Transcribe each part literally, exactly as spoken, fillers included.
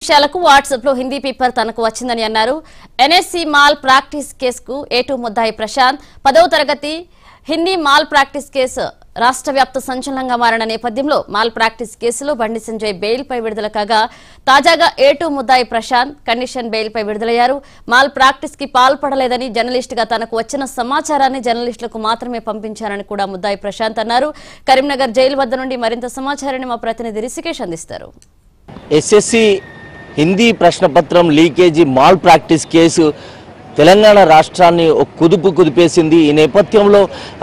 విషయాలకు వాట్సాప్ లో హిందీ పేపర్ తనకు వచ్చిందని అన్నారు. ఎన్ఎస్సి మాల్ ప్రాక్టీస్ కేసుకు ఏటూ ముద్దాయి ప్రశాంత్ పదవ తరగతి హిందీ మాల్ ప్రాక్టీస్ కేసు రాష్ట్ర వ్యాప్త సంచలనంగా మారిన నేపథ్యంలో మాల్ ప్రాక్టీస్ కేసులో బండి సంజయ్ బెయిల్ పై విడుదల కాగా తాజాగా ఏటూ ముద్దాయి ప్రశాంత్ కండిషన్ బెయిల్ పై విడుదలయ్యారు. మాల్ ప్రాక్టీస్ కి పాల్పడలేదని జర్నలిస్ట్ గా తనకు వచ్చిన సమాచారాన్ని జర్నలిస్టులకు మాత్రమే పంపించారని కూడా ముద్దాయి ప్రశాంత్ అన్నారు. కరీంనగర్ జైలు వద్ద నుండి మరింత సమాచారాన్ని మా ప్రతినిధి రిషికేష్ అందిస్తారు. ఎస్ఎస్సి హిందీ ప్రశ్నపత్రం leakage malpractice case Telangana రాష్ట్రాన్ని ఒక కుదుపు కుదిపేసింది. ఈ నేపథ్యంలో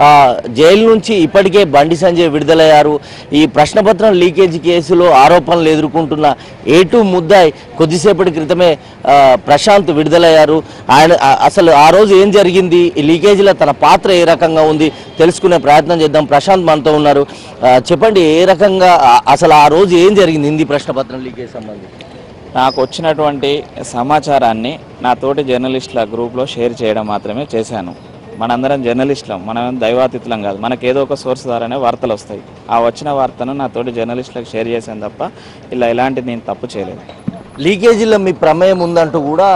జైలు నుంచి ఇప్పటికే బండి సంజయ్ విడుదలయ్యారు. ఈ ప్రశ్నపత్రం లీకేజీ కేసులో ఆరోపణలు ఎదుర్కొంటున్న ఏటూ ముద్దాయి కొద్దిసేపటి క్రితమే ప్రశాంత్ విడుదలయ్యారు. ఆయన అసలు ఆ రోజు ఏం జరిగింది, ఈ లీకేజీలో తన పాత్ర ఏ రకంగా ఉంది తెలుసుకునే ప్రయత్నం చేద్దాం. ప్రశాంత్ మనతో ఉన్నారు. చెప్పండి, ఏ రకంగా అసలు ఆ రోజు ఏం జరిగింది హిందీ ప్రశ్నపత్రం లీకేజీ సంబంధించి? నాకు వచ్చినటువంటి సమాచారాన్ని నా తోటి జర్నలిస్టుల గ్రూప్లో షేర్ చేయడం మాత్రమే చేశాను. మనందరం జర్నలిస్టులం, మనం దైవాతిథులం కాదు. మనకు ఏదో ఒక సోర్స్ ద్వారానే వార్తలు వస్తాయి. ఆ వచ్చిన వార్తను నా తోటి జర్నలిస్టులకు షేర్ చేశాను తప్ప ఇలా ఇలాంటిది నేను తప్పు చేయలేదు. లీకేజీలో మీ ప్రమేయం ఉందంటూ కూడా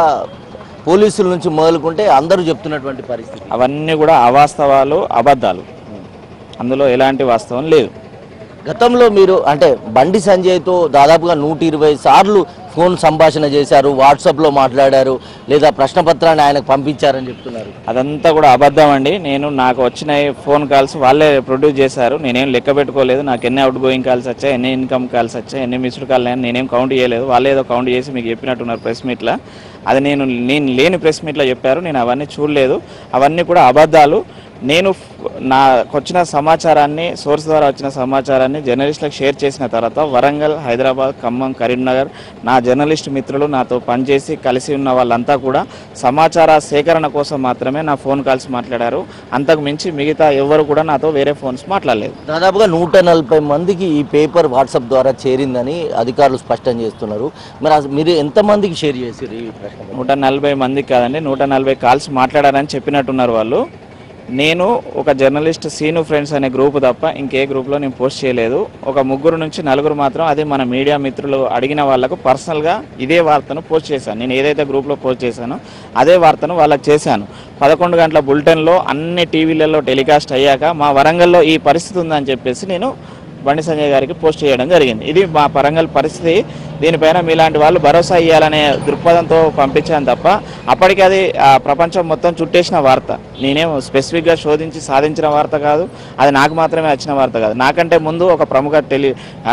పోలీసుల నుంచి మొదలుకుంటే అందరూ చెప్తున్నటువంటి పరిస్థితి. అవన్నీ కూడా అవాస్తవాలు, అబద్ధాలు. అందులో ఎలాంటి వాస్తవం లేదు. గతంలో మీరు అంటే బండి సంజయ్తో దాదాపుగా నూట ఇరవై సార్లు ఫోన్ సంభాషణ చేశారు, వాట్సాప్లో మాట్లాడారు, లేదా ప్రశ్నపత్రాన్ని ఆయనకు పంపించారని చెప్తున్నారు. అదంతా కూడా అబద్ధం అండి. నేను నాకు వచ్చిన ఫోన్ కాల్స్ వాళ్ళే ప్రొడ్యూస్ చేశారు. నేనేం లెక్క పెట్టుకోలేదు. నాకు ఎన్ని అవుట్ గోయింగ్ కాల్స్ వచ్చాయి, ఎన్ని ఇన్కమ్ కాల్స్ వచ్చాయి, ఎన్ని మిస్డ్ కాల్ అని నేనేం కౌంట్ చేయలేదు. వాళ్ళే ఏదో కౌంట్ చేసి మీకు చెప్పినట్టున్నారు ప్రెస్ మీట్లో. అది నేను నేను లేని ప్రెస్ మీట్లో చెప్పారు. నేను అవన్నీ చూడలేదు. అవన్నీ కూడా అబద్ధాలు. నేను నాకు వచ్చిన సమాచారాన్ని, సోర్స్ ద్వారా వచ్చిన సమాచారాన్ని జర్నలిస్టులకు షేర్ చేసిన తర్వాత వరంగల్, హైదరాబాద్, ఖమ్మం, కరీంనగర్ నా జర్నలిస్ట్ మిత్రులు నాతో పనిచేసి కలిసి ఉన్న వాళ్ళంతా కూడా సమాచార సేకరణ కోసం మాత్రమే నా ఫోన్ కాల్స్ మాట్లాడారు. అంతకు మించి మిగతా ఎవరు కూడా నాతో వేరే ఫోన్స్ మాట్లాడలేదు. దాదాపుగా నూట నలభై మందికి ఈ పేపర్ వాట్సాప్ ద్వారా చేరిందని అధికారులు స్పష్టం చేస్తున్నారు. మరి మీరు ఎంతమందికి షేర్ చేశారు ఈ ప్రశ్న? నూట నలభై మందికి కాదండి, నూట నలభై కాల్స్ మాట్లాడారని చెప్పినట్టున్నారు వాళ్ళు. నేను ఒక జర్నలిస్ట్ సీను ఫ్రెండ్స్ అనే గ్రూప్ తప్ప ఇంకే గ్రూప్లో నేను పోస్ట్ చేయలేదు. ఒక ముగ్గురు నుంచి నలుగురు మాత్రం అదే మన మీడియా మిత్రులు అడిగిన వాళ్లకు పర్సనల్గా ఇదే వార్తను పోస్ట్ చేశాను. నేను ఏదైతే గ్రూప్లో పోస్ట్ చేశానో అదే వార్తను వాళ్ళకి చేశాను. పదకొండు గంటల బులెటిన్లో అన్ని టీవీలలో టెలికాస్ట్ అయ్యాక మా వరంగల్లో ఈ పరిస్థితి ఉందని చెప్పేసి నేను బండి సంజయ్ గారికి పోస్ట్ చేయడం జరిగింది. ఇది మా వరంగల్ పరిస్థితి. దీనిపైన మీలాంటి వాళ్ళు భరోసా ఇవ్వాలనే దృక్పథంతో పంపించాను తప్ప అప్పటికి అది ప్రపంచం మొత్తం చుట్టేసిన వార్త. నేనేం స్పెసిఫిక్గా శోధించి సాధించిన వార్త కాదు. అది నాకు మాత్రమే వచ్చిన వార్త కాదు. నాకంటే ముందు ఒక ప్రముఖ టెలి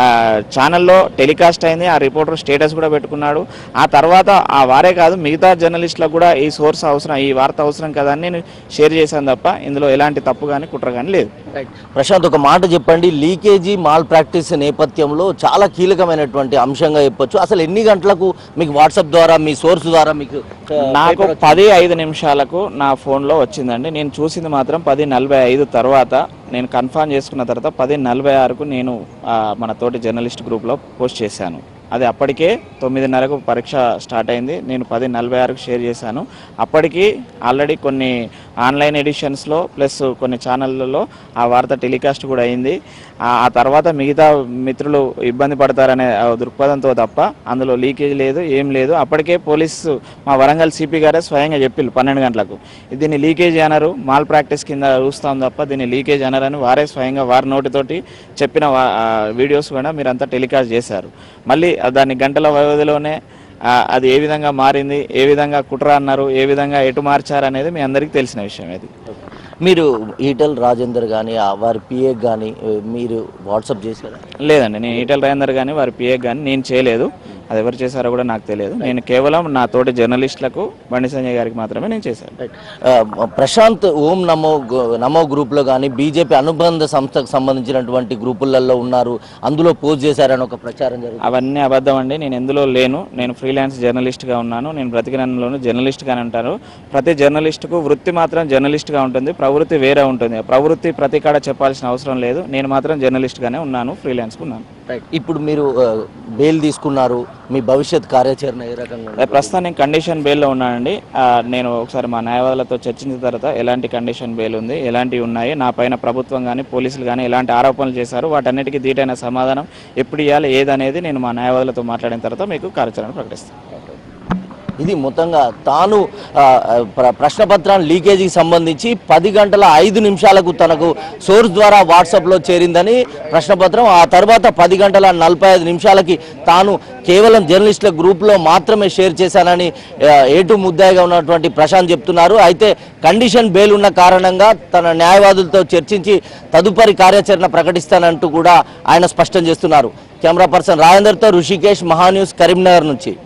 ఛానల్లో టెలికాస్ట్ అయింది. ఆ రిపోర్టర్ స్టేటస్ కూడా పెట్టుకున్నాడు. ఆ తర్వాత ఆ వారే కాదు మిగతా జర్నలిస్టులకు కూడా ఈ సోర్స్ అవసరం, ఈ వార్త అవసరం కదా అని నేను షేర్ చేశాను తప్ప ఇందులో ఎలాంటి తప్పు కానీ కుట్ర కానీ లేదు. ప్రశాంత్, ఒక మాట చెప్పండి. లీకేజీ మాల్ ప్రాక్టీస్ నేపథ్యంలో చాలా కీలకమైనటువంటి అంశంగా చెప్పొచ్చు. అసలు ఎన్ని గంటలకు మీకు వాట్సాప్ ద్వారా మీ సోర్స్ ద్వారా మీకు? నాకు పది ఐదు నిమిషాలకు నా ఫోన్లో వచ్చిందండి. నేను చూసింది మాత్రం పది నలభై ఐదు తర్వాత నేను కన్ఫర్మ్ చేసుకున్న తర్వాత పది నలభై ఆరుకు నేను మన తోటి జర్నలిస్ట్ గ్రూప్లో పోస్ట్ చేశాను. అది అప్పటికే తొమ్మిదిన్నరకు పరీక్ష స్టార్ట్ అయింది. నేను పది నలభై ఆరుకు షేర్ చేశాను. అప్పటికి ఆల్రెడీ కొన్ని ఆన్లైన్ ఎడిషన్స్లో ప్లస్ కొన్ని ఛానళ్ళలో ఆ వార్త టెలికాస్ట్ కూడా అయింది. ఆ తర్వాత మిగతా మిత్రులు ఇబ్బంది పడతారనే దృక్పథంతో తప్ప అందులో లీకేజ్ లేదు, ఏం లేదు. అప్పటికే పోలీసు మా వరంగల్ సిపి గారే స్వయంగా చెప్పిళ్ళు పన్నెండు గంటలకు దీన్ని లీకేజ్ అనరు, మాల్ ప్రాక్టీస్ కింద చూస్తాం తప్ప దీన్ని లీకేజ్ అనరని వారే స్వయంగా వారి నోటితోటి చెప్పిన వీడియోస్ కూడా మీరంతా టెలికాస్ట్ చేశారు. మళ్ళీ దాన్ని గంటల వ్యవధిలోనే అది ఏ విధంగా మారింది, ఏ విధంగా కుట్ర అన్నారు, ఏ విధంగా ఎటు మార్చారు అనేది మీ అందరికీ తెలిసిన విషయం. అది మీరు ఈటెల రాజేందర్ కానీ వారి పిఏ కానీ మీరు వాట్సాప్ చేశారా? లేదండి, నేను ఈటెల రాజేందర్ కానీ వారి పిఏ కానీ నేను చేయలేదు. అది ఎవరు చేశారో కూడా నాకు తెలియదు. నేను కేవలం నా తోటి జర్నలిస్టులకు బండి సంజయ్ గారికి మాత్రమే నేను చేశాను. ప్రశాంత్ ఓం నమో నమో గ్రూప్లో కానీ బీజేపీ అనుబంధ సంస్థకు సంబంధించినటువంటి గ్రూపులలో ఉన్నారు, అందులో పోస్ట్ చేశారని ఒక ప్రచారం జరుగుతుంది. అవన్నీ అబద్ధం అండి. నేను ఎందులో లేను. నేను ఫ్రీలాన్స్ జర్నలిస్ట్గా ఉన్నాను. నేను బ్రతికినంలోనూ జర్నలిస్ట్గానే అంటారు. ప్రతి జర్నలిస్టుకు వృత్తి మాత్రం జర్నలిస్ట్గా ఉంటుంది, ప్రవృత్తి వేరే ఉంటుంది. ప్రవృత్తి ప్రతి కాడ చెప్పాల్సిన అవసరం లేదు. నేను మాత్రం జర్నలిస్ట్గానే ఉన్నాను, ఫ్రీలాన్స్గా ఉన్నాను. రైట్, ఇప్పుడు మీరు బెయిల్ తీసుకున్నారు, మీ భవిష్యత్ కార్యాచరణ ఏ రకంగా? ప్రస్తుతం నేను కండిషన్ బెయిల్లో ఉన్నానండి. నేను ఒకసారి మా న్యాయవాదులతో చర్చించిన తర్వాత ఎలాంటి కండిషన్ బెయిల్ ఉంది, ఎలాంటివి ఉన్నాయి, నా పైన ప్రభుత్వం కానీ పోలీసులు కానీ ఎలాంటి ఆరోపణలు చేశారు, వాటన్నిటికీ దీటైన సమాధానం ఎప్పుడు ఇవ్వాలి ఏదనేది నేను మా న్యాయవాదులతో మాట్లాడిన తర్వాత మీకు కార్యాచరణ ప్రకటిస్తాను. ఇది మొత్తంగా తాను ప్రశ్నపత్రాన్ని లీకేజీకి సంబంధించి పది గంటల ఐదు నిమిషాలకు తనకు సోర్స్ ద్వారా వాట్సాప్లో చేరిందని ప్రశ్నపత్రం, ఆ తర్వాత పది గంటల నలభై ఐదు నిమిషాలకి తాను కేవలం జర్నలిస్టుల గ్రూప్లో మాత్రమే షేర్ చేశానని ఏటు ముద్దాయిగా ఉన్నటువంటి ప్రశాంత్ చెప్తున్నారు. అయితే కండిషన్ బెయిల్ ఉన్న కారణంగా తన న్యాయవాదులతో చర్చించి తదుపరి కార్యాచరణ ప్రకటిస్తానంటూ కూడా ఆయన స్పష్టం చేస్తున్నారు. కెమెరా పర్సన్ రాజేందర్తో ఋషికేష్, మహాన్యూస్, కరీంనగర్ నుంచి.